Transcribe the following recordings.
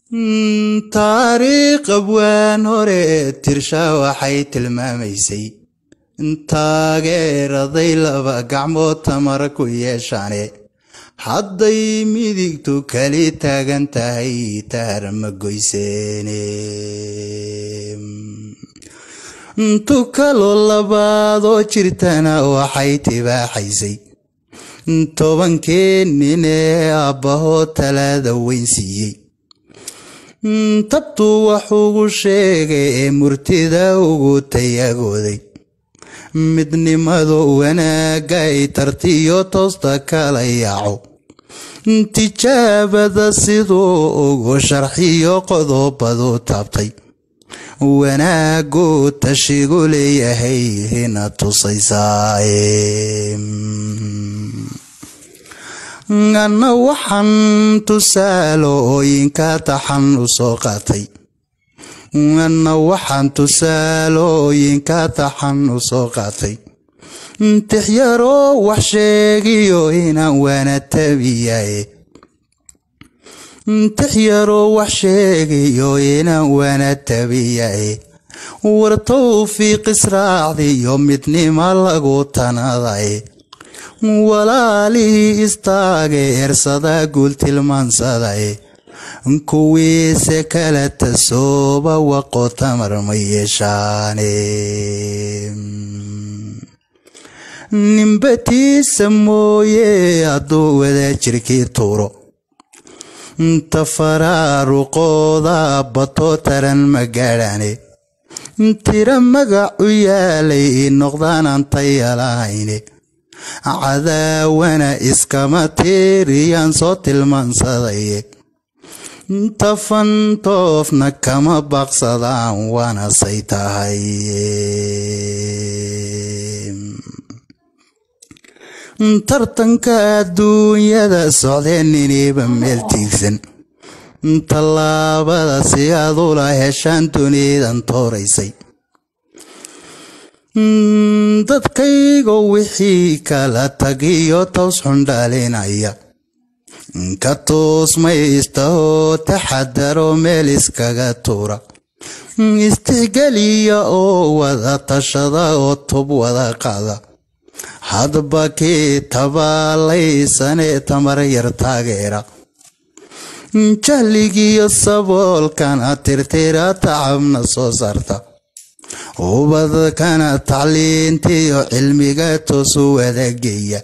taariikh abwaan hore tirsha waxay tilmaamaysay taageeraday laba gacmood tamar ku yeeshaane hadday midigtu kali taagan tahay taar ma goyseene tukalo labaadoo jirtana waxay tibaaxaysay tobankii nin ee aabbaho talada weyn siiyey tabtu waxugu sheegay ee murtida ugu tayagooday midnimadu wanaaga ay tartiyo toosta kala yaaco tijaabada siduu ugu sharxiyo qodobadu taabtay wanaagu tashigu leeyahay hina tusaysaa ana waxaan tusaalooyinka taxan u soo qaatay ana waxaan tusaalooyinka taxan u soo qaatay tixyaro wax sheegiyo inaan wana tabiyaye tixyaro wax sheegiyo inaan wana tabiyaye war tawfiiq israacdiyo midnimo lagu tanadaye walaalihii istaageersada guul tilmaansaday kuwiise kala tasooba waqo tamar ma yeeshaane nimbatiisa mooye hadduu wada jirkii tuuro tafaraaruqooda bato taran ma gaadhaane tira magac u yaalay noqdaanaan tayalahayne cadaawana iskama tiiriyaan soo tilmaansaday tafantoofna kama baqsadaan waana say tahay tartanka adduunyada socdeen iniba meel tiigsan tallaabada si aad ula heshaan dunidan tooraysay dadkaygo wixii kala tagiyo toos xundhaalinaya ka toosmaystahoo taxadaro meel iskaga tuura istixgeliya oo wada tashada oo tub wada qaada hadba kii tabaalaysanee tamar yar taageera jahligiyo saboolkana tirtira tacabna soo saarta ubadkana tacliintiyo cilmiga toosu wadageeya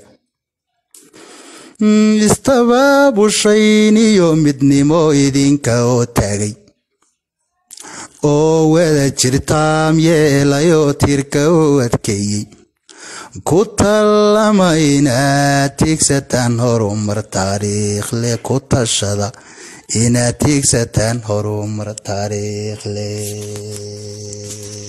istabaabushayn midnimo idinka oo taagay oo wada jirtaam yeelayo tirka oo adkeeyey ku talama inaad tiigsataan horumar taariikh leh ku tashada inaad tiigsataan horumar taariikh leh